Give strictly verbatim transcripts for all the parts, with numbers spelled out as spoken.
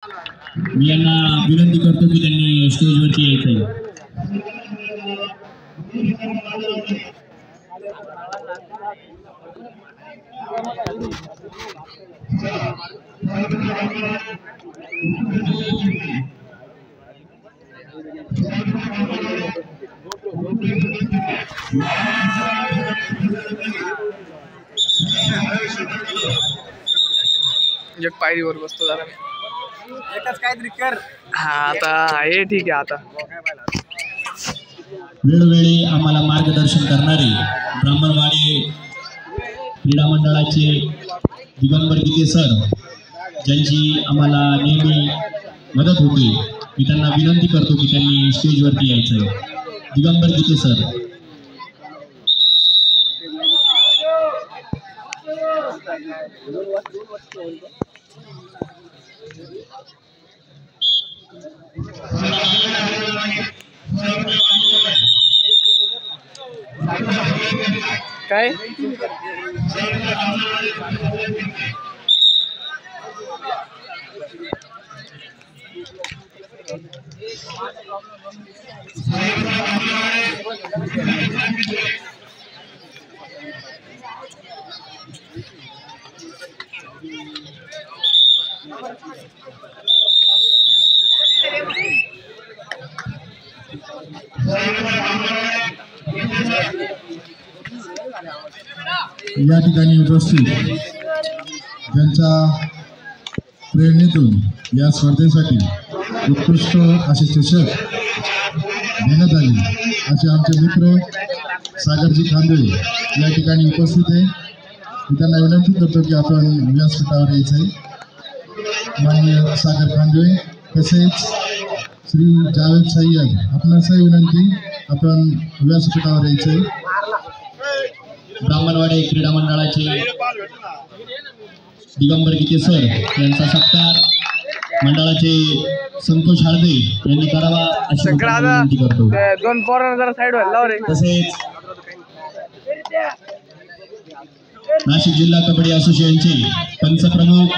मी यांना विनंती करतो की त्यांनी स्टेजवरती यायचं. एक पायरीवर बसतो जरा एकच काहीतरी कर. हा आता हे ठीक आहे. आता वेळोवेळी आम्हाला मार्गदर्शन करणारे ब्राह्मणवाडी क्रीडा मंडळाचे दिगंबर गीते सर, ज्यांची आम्हाला नेहमी मदत होते, मी त्यांना विनंती करतो की त्यांनी स्टेजवरती यायचं. दिगंबर गीते सर. काय या ठिकाणी उपस्थित ज्यांच्या प्रेरणेतून या स्पर्धेसाठी उत्कृष्ट असे चषक देण्यात आले असे आमचे मित्र सागरजी खांदळे या ठिकाणी उपस्थित आहे. मी त्यांना विनंती करतो की आपण व्यासपीठावर यायचं आहे. माननीय सागर खांदळे तसेच श्री जावेद सय्यद आपणासही विनंती, आपण व्यासपीठावर यायचं आहे. ब्राह्मणवाडी क्रीडा मंडळाचे दिगंबर गीते सर यांचा सत्कार मंडळाचे संतोष हळदे यांनी करावा अशी विनंती करतो. दोन पोरांना जरा साईड व्हायला रे. तसेच नाशिक जिल्हा कबड्डी असोसिएशनचे पंचप्रमुख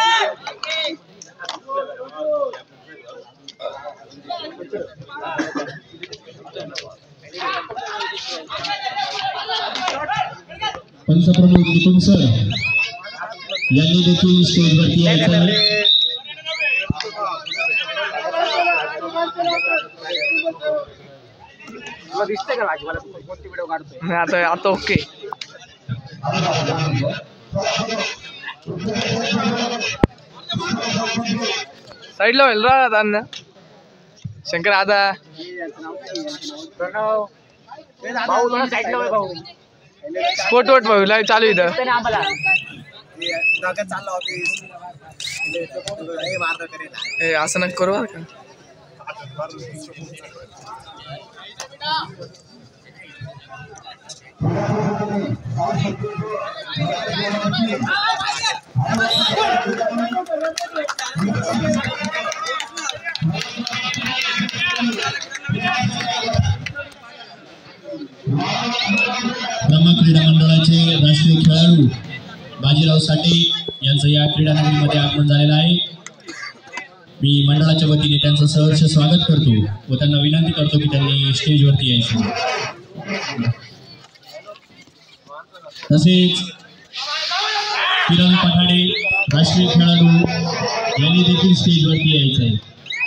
पंचप्रमुख निकुंज सर यांनी देखील स्टेजवरती यायचं आहे. आता आता ओके. साईडला व्हायला राहतात अन्न शंकर. आता स्पोर्ट वोट भाऊ लाईव्ह चालू इथं. हे असं नका करू बरं का. ब्रह्म क्रीडा मंडळाचे राष्ट्रीय खेळाडू बाजीराव साठे यांचं या क्रीडा नगरीमध्ये आगमन झालेलं आहे. मी मंडळाच्या वतीने त्यांचं सहर्ष स्वागत करतो व त्यांना विनंती करतो की त्यांनी स्टेजवरती यायचं. तसेच किरण पठाडे राष्ट्रीय खेळाडू यांनी देखील स्टेजवरती यायचं आहे.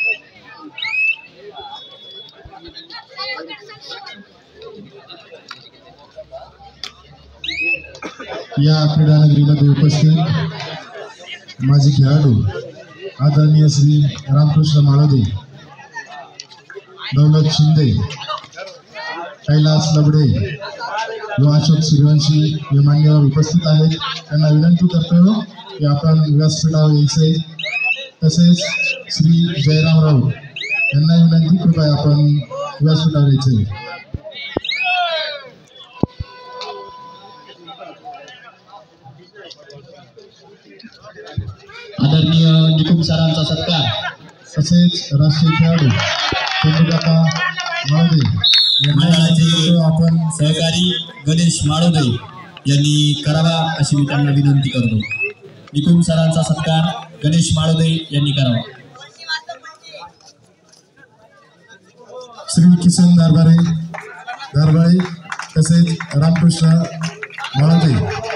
या क्रीडानगरीमध्ये उपस्थित माजी खेळाडू आदरणीय श्री रामकृष्ण माळोदे, दौलत शिंदे, कैलास लबडे व अशोक सूर्यवंशी हे मान्यवर उपस्थित आहेत. त्यांना विनंती करतो की आपण व्यासपीठावर यायचे. तसेच श्री जयराम राऊत यांना विनंती, कृपया आपण व्यासपीठावर यायचे. आदरणीय निकुंज सरांचा सत्कार. तसेच राष्ट्रीय खेळाडू चंद्रकांता माळोदे मंडळाचे आपण सहकारी गणेश माळोदे यांनी करावा अशी मी त्यांना विनंती करतो. निकुंज सरांचा सत्कार गणेश माळोदे यांनी करावा. श्री किसन दारबारे दारबाळे तसेच रामकृष्ण माळादे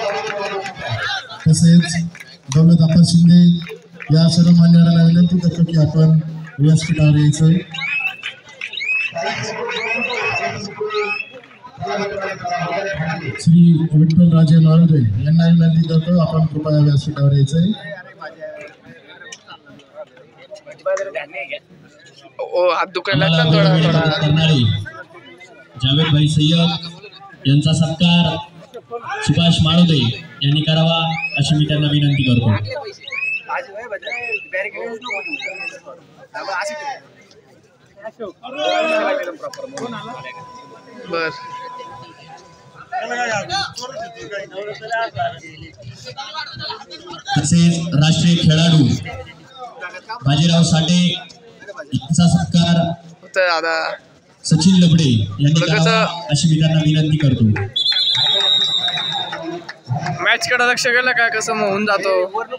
तसेच दौलत आप्पा शिंदे या सर्व मान्यवरांना विनंती करतो की आपण व्यासपीठावर यायचं. श्री विठ्ठलराजे माळुदे यांना विनंती करतो आपण कृपया व्यासपीठावर यायचंय. ओ हात दुखायला लागला थोडा थोडा. करणारे जावेद भाई सय्यद यांचा सत्कार सुभाष माळुदे यांनी करावा अशी मी त्यांना विनंती करतो. बर तसेच राष्ट्रीय खेळाडू बाजीराव साठे यांचा सत्कार होतं दादा. सचिन लबडे यांनी करावा अशी मी त्यांना विनंती करतो. मॅच कडे लक्ष केलं काय कसं मग होऊन जातो.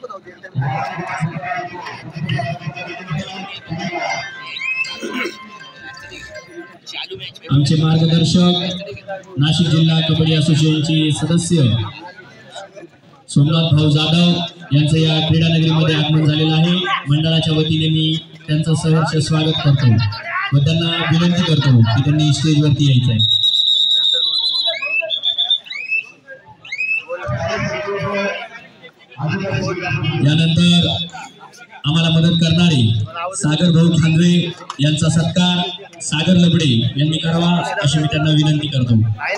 आमचे मार्गदर्शक नाशिक जिल्हा कबड्डी असोसिएशनचे सदस्य सोमनाथ भाऊ जाधव यांचं या क्रीडा नगरीमध्ये आगमन झालेलं आहे. मंडळाच्या वतीने मी त्यांचं सहर्ष स्वागत करतो व त्यांना विनंती करतो की त्यांनी स्टेजवरती यायचं आहे. यानंतर आम्हाला मदत करणारे सागर भाऊ खांदवे यांचा सत्कार सागर लबडे यांनी करावा अशी मी त्यांना विनंती करतो.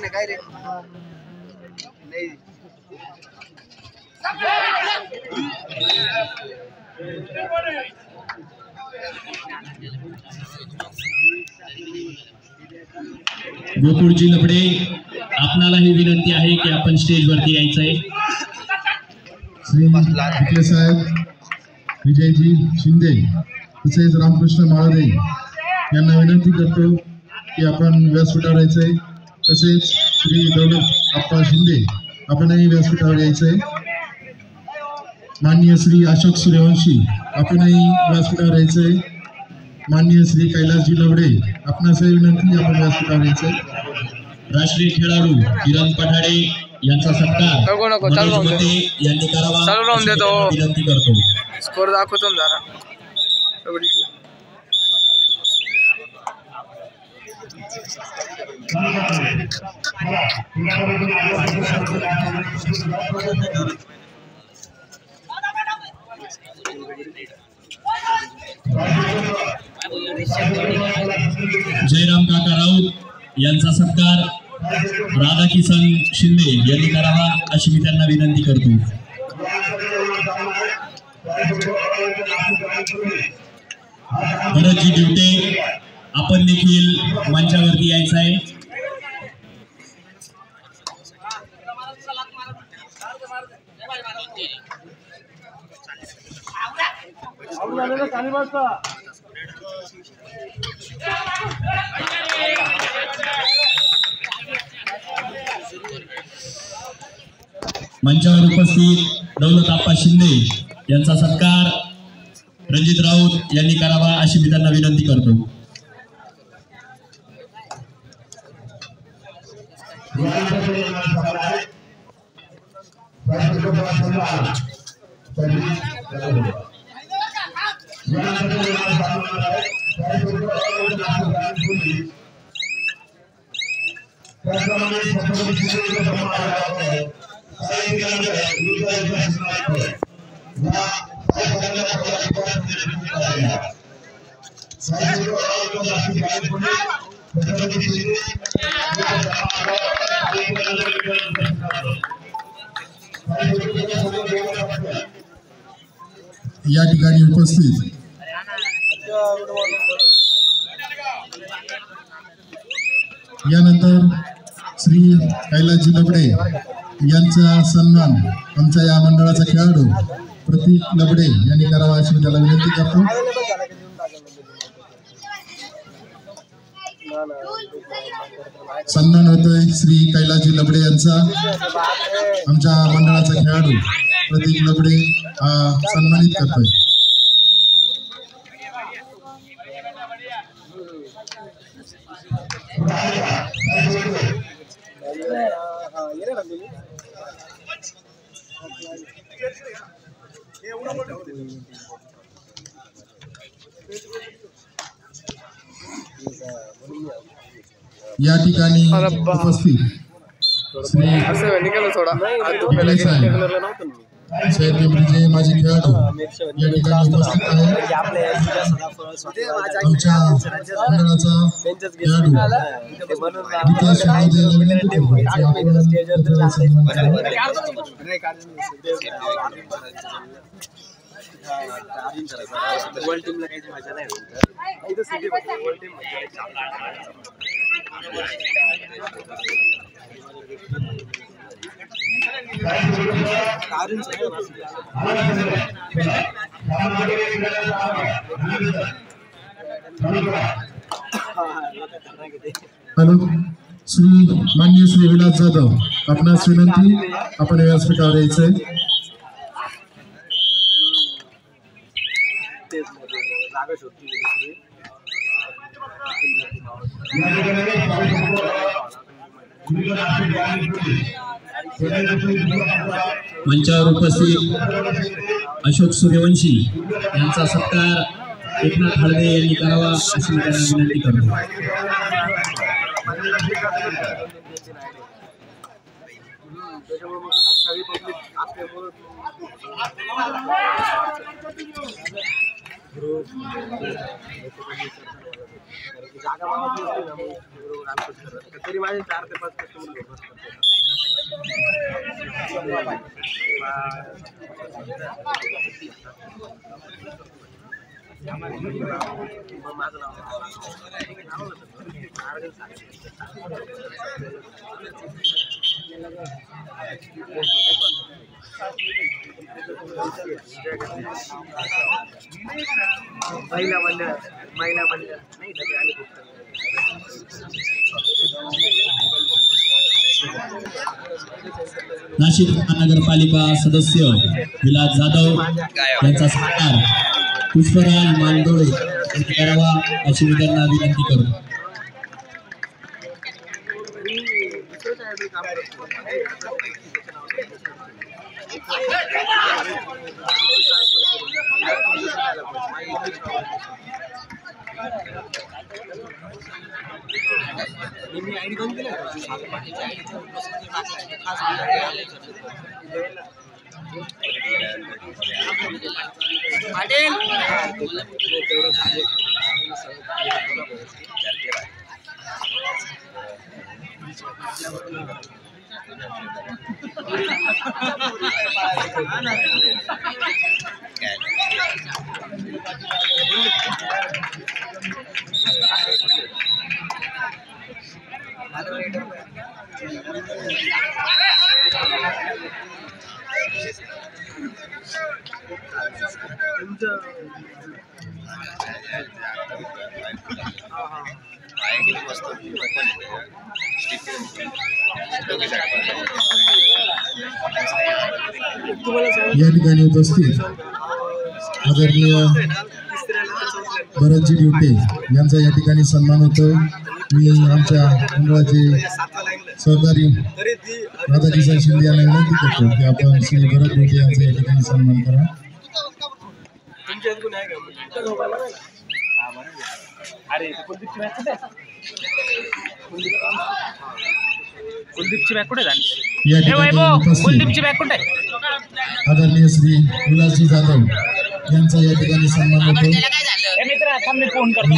गोकुळजी लबडे आपणालाही विनंती आहे की आपण स्टेजवरती यायचं आहे. श्री विखे साहेब विजयजी शिंदे तसेच रामकृष्ण माळादे यांना विनंती करतो की आपण व्यासपीठावर यायचंय. तसेच श्री दौलत आप्पा शिंदे आपणही व्यासपीठावर यायचंय. माननीय श्री अशोक सूर्यवंशी आपणही व्यासपीठावर यायचंय. माननीय श्री कैलासजी लवडे आपणासही विनंती आपण व्यासपीठावर यायचंय. राष्ट्रीय खेळाडू किरण पठाडे यांचा सत्कार नको नको चालू मनोज राहून मते दे. यांनी करावा चालू राहून अशी मी देतो. त्यांना विनंती करतो. स्कोर दाखवतो ना जरा. जयराम काका राऊत यांचा सत्कार राधाकिसन शिंदे यांनी करावा अशी मी त्यांना विनंती करतो. भरतजी ड्युटे आपण देखील मंचावरती यायचं आहे. मंचावर उपस्थित दौलत आप्पा शिंदे यांचा सत्कार रणजित राऊत यांनी करावा अशी मी त्यांना विनंती करतो. या ठिकाणी उपस्थित यानंतर श्री कैलासजी लबडे यांचा सन्मान आमच्या या मंडळाचा खेळाडू प्रतीक लबडे यांनी करावा अशी मी त्याला विनंती करतो. सन्मान होतोय श्री कैलासजी लबडे यांचा. आमच्या मंडळाचा खेळाडू प्रतीक लबडे सन्मानित करतोय. या ठिकाणी उपस्थित श्री साहेब पिंपरीचे माजी खेळाडू या ठिकाणी उपस्थित आहे. आमच्या मंडळाचा खेळाडू विकास शिंदे विनंती करतो की आपण पुतळ्याचा सन्मान हॅलो श्री मान्य श्री विलास जाधव आपणास विनंती आपण व्यासपीठावर यायचंय. मंचावर उपस्थित अशोक सूर्यवंशी यांचा सत्कार एकनाथ हळदे यांनी करावा अशी मी त्यांना विनंती करतो. तरी माझे चार ते पाच माझं नाव महिला मंडळ महिला मंडळ नाही नाशिक महानगरपालिका सदस्य विलास जाधव यांचा सत्कार पुष्पराज मानदोळे यांनी करावा अशी मी त्यांना विनंती करतो. या ठिकाणी उपस्थित आदरणीय भरतजी ड्युटे यांचा या ठिकाणी सन्मान होतो. मी आमच्या मंडळाचे सहकारी दादाजी शिंदे यांना विनंती करतो की आपण श्री भरत ड्युटे यांचा या ठिकाणी सन्मान करा. कुलदीपची बॅग कुठे झाली? या ठिकाणी उपस्थित आदरणीय श्री विलासजी जाधव यांचा या ठिकाणी सन्मान होतो. फोन करतो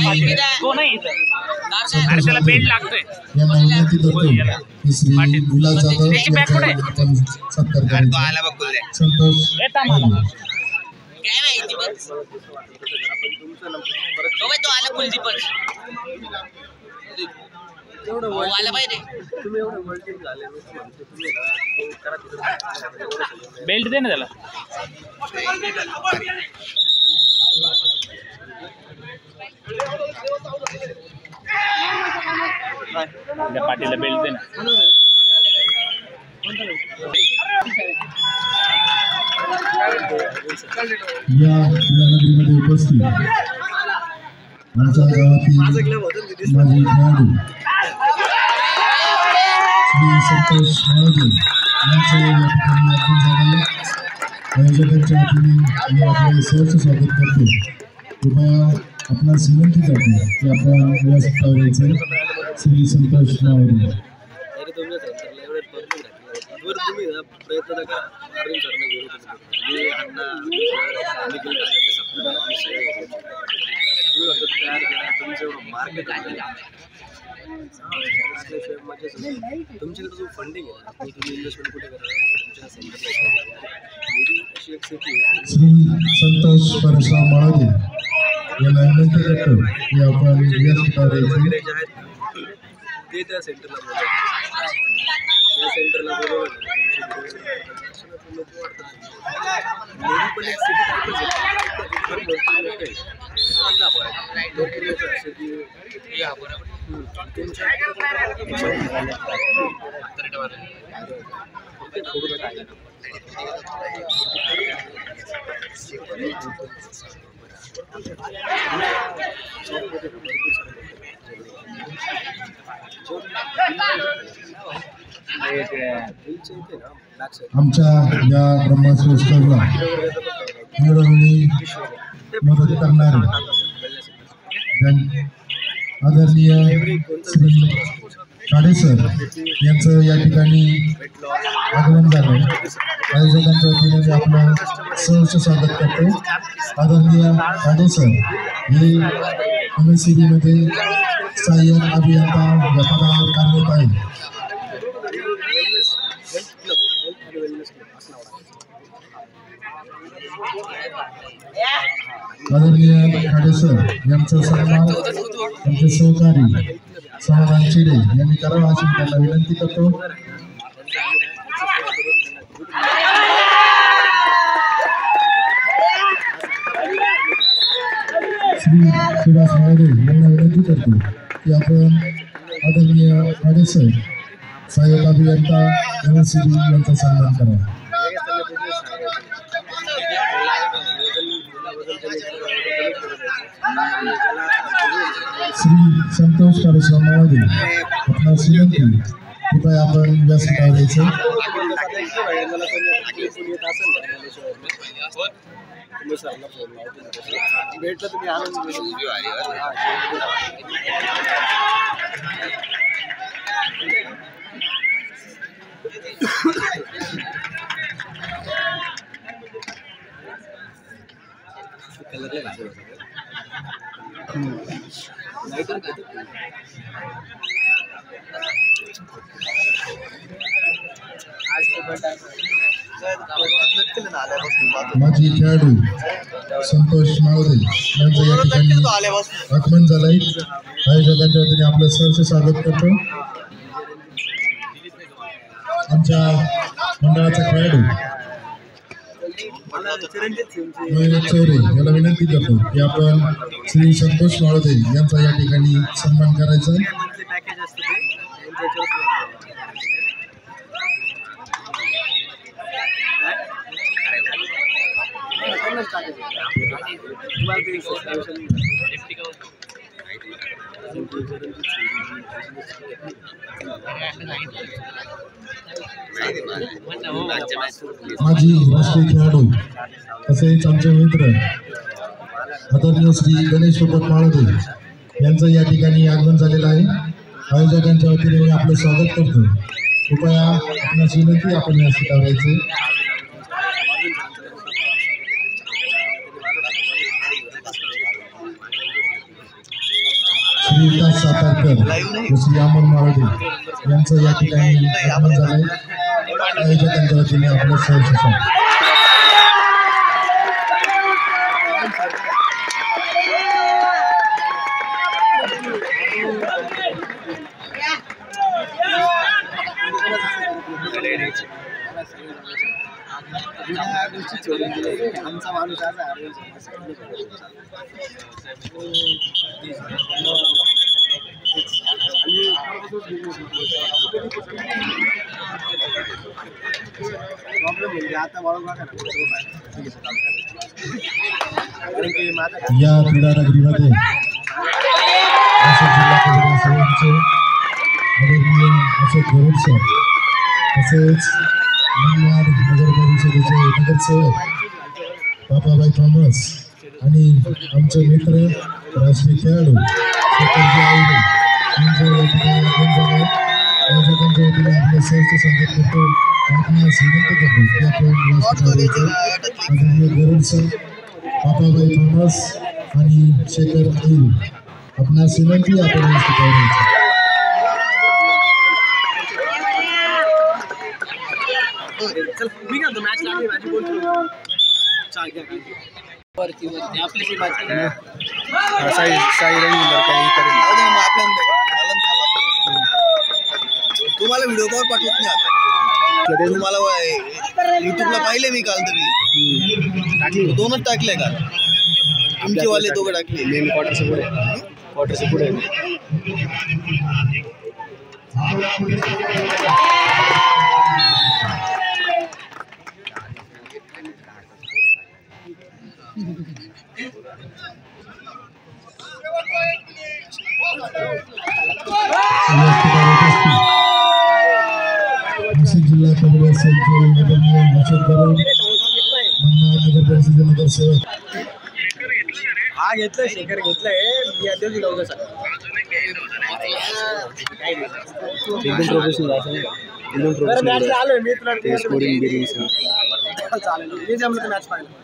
यांना विनंती करतो की श्री विलास जाधव यांचा या ठिकाणी सत्कार करायचा. संतोष बेल्ट दे ना त्याला. पाटीला बेल्ट दे ना. या नगरीमध्ये उपस्थित आमच्या गावातील माजी खेळाडू श्री संतोष माळगे यांचं या ठिकाणी आपण झाले आयोजकांच्या वतीने मी आपले सहर्ष स्वागत करतो. कृपया आपणास विनंती करतो की आपण व्यासपीठावर यायचं. श्री संतोष माळगे. प्रयत्न नका अरविंद सरने घेऊन मी अण्णा निखिल तयार करा तुमचं मार्केट आहे तुमच्याकडे जो फंडिंग आहे तुम्ही इन्व्हेस्टमेंट कुठे करा तुमच्या सेंटरला अशी एक स्थिती आहे. श्री संतोष परशुराम माळगे यांना विनंती करतो की आपण व्यासपीठावर यायचं. ते त्या सेंटरला बोलवतात त्या सेंटरला बोलवलं लोक वाटतात मेरी पण एक सिटी टाईपच आहे पण भरपूर लोक आहे भरपूर लोक असे की तुमच्या थोडं काय आमच्या या ब्रह्मोत्सवाला वेळोवेळी मदत करणारे आदरणीय श्री काडे सर यांचं या ठिकाणी आगमन झालं. आयोजकांच्या वतीने मी आपलं सहर्ष स्वागत करतो. आदरणीय काडे सर हे एम एस सी बीमध्ये सहाय्यक अभियंता या पदावर कार्यरत आहेत. आदरणीय खाडे सर यांचा सन्मान त्यांचे सहकारी समाधान चिडे यांनी करावा अशी त्यांना विनंती करतो. श्री सुभाष माळगे यांना विनंती करतो की आपण आदरणीय खाडे सर सहाय्यक अभियंता एम एस सी बी यांचा सन्मान करावा. श्री संतोष परशुराम माळगे आपणास विनंती कृपया आपण व्यासपीठावर यायचं. भेटलं तुम्ही आनंद कलर माजी खेळाडू संतोष माळगे यांचं या ठिकाणी आगमन झालंय. आयोजकांच्या वतीने आपलं सहर्ष स्वागत करतो. आमच्या मंडळाचा खेळाडू मयूर चौरे याला विनंती करतो की आपण श्री संतोष माळगे यांचा या ठिकाणी सन्मान करायचा. पॅकेज असतं माजी राष्ट्रीय खेळाडू तसेच आमचे मित्र आदरणीय श्री गणेश पोपट माळगे यांचं या ठिकाणी आगमन झालेलं आहे. आयोजकांच्या वतीने मी आपलं स्वागत करतो. कृपया आपणास विनंती आपण या सीटावर यायचे. श्री विकास सातारकर व श्री अमोल माळगे यांचं या ठिकाणी आगमन झालंय. आयोजकांच्या वतीने आपलं सहर्ष स्वागत. आमचा माणूस आज प्रॉब्लेम म्हणजे आता वाळू या क्रीडा नगरीमध्ये नाशिक जिल्हा परिषद सर्वांचे आदरणीय अशोक गरुड सर तसेच मनमाड नगर परिषदेचे नगरसेवक पापाबाई थॉमस आणि आमचे मित्र राष्ट्रीय खेळाडू शेखरजी आवडे यांच्या वतीने आपण जरा आयोजकांच्या वतीने आपले सहर्ष स्वागत करतो. आपणास विनंती करतो की आपण व्यासपीठावरचे आदरणीय गरुड सर पापाबाई थॉमस आणि शेखर अहिर आपणास विनंती आपण व्यासपीठावर यायचं. चल मी का मॅच लागली माझी बोलतो चाल घ्या वरती वरती आपली ती बात साई साई रंगीला काही करेल तुम्हाला व्हिडिओ कॉल पाठवत नाही आता तुम्हाला युट्यूबला पाहिले मी काल तरी दोनच टाकले काल तुमचे वाले दोघं टाकले मेन क्वार्टरच्या पुढे क्वार्टरच्या पुढे नाशिक जिल्हा परिषदेचे आदरणीय अशोक गरुड मनमाड नगर परिषद नगरसेवक हा घेतलंय शेखर घेतलंय मी आधी दिलं सर एकदम प्रोफेशनल असं नाही का एकदम प्रोफेशनल आलोय मी तुला ते स्कोरिंग बिरिंग चालेल मी जमलं तर मॅच पाहिलं